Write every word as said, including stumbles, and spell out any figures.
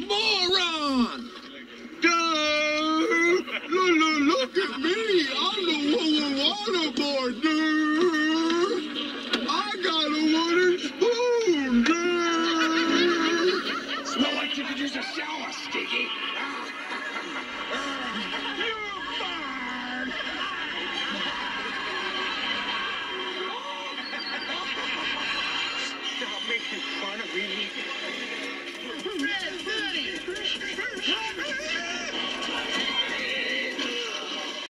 moron! Durr! Look, look at me! I'm the wawa boy, durr! I got a wooden spoon, durr! Smell like you could use a shower, Sticky. Ah.